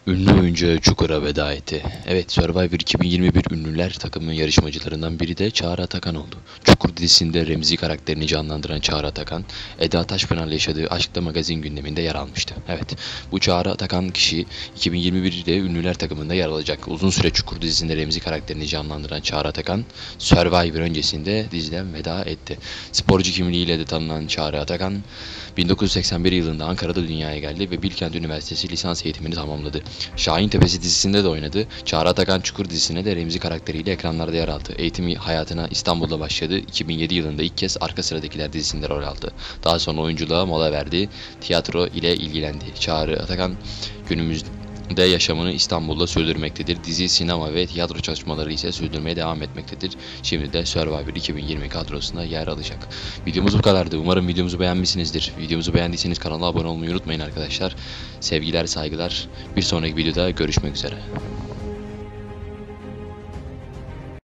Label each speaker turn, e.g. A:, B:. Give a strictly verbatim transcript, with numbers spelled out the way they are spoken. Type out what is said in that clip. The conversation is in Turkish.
A: Ünlü oyuncu Çukur'a veda etti. Evet, Survivor iki bin yirmi bir ünlüler takımının yarışmacılarından biri de Çağrı Atakan oldu. Çukur dizisinde Remzi karakterini canlandıran Çağrı Atakan, Eda Taşpınar'la yaşadığı Aşk'ta magazin gündeminde yer almıştı. Evet, bu Çağrı Atakan kişi iki bin yirmi birde ünlüler takımında yer alacak. Uzun süre Çukur dizisinde Remzi karakterini canlandıran Çağrı Atakan, Survivor öncesinde diziden veda etti. Sporcu kimliğiyle de tanınan Çağrı Atakan, bin dokuz yüz seksen bir yılında Ankara'da dünyaya geldi ve Bilkent Üniversitesi lisans eğitimini tamamladı. Şahin Tepesi dizisinde de oynadı. Çağrı Atakan Çukur dizisine de Remzi karakteriyle ekranlarda yer aldı. Eğitim hayatına İstanbul'da başladı. iki bin yedi yılında ilk kez Arka Sıradakiler dizisinde rol aldı. Daha sonra oyunculuğa mola verdi. Tiyatro ile ilgilendi. Çağrı Atakan günümüzde yaşamını İstanbul'da sürdürmektedir. Dizi, sinema ve tiyatro çalışmaları ise sürdürmeye devam etmektedir. Şimdi de Survivor iki bin yirmi kadrosunda yer alacak. Videomuz bu kadardı. Umarım videomuzu beğenmişsinizdir. Videomuzu beğendiyseniz kanala abone olmayı unutmayın arkadaşlar. Sevgiler, saygılar. Bir sonraki videoda görüşmek üzere.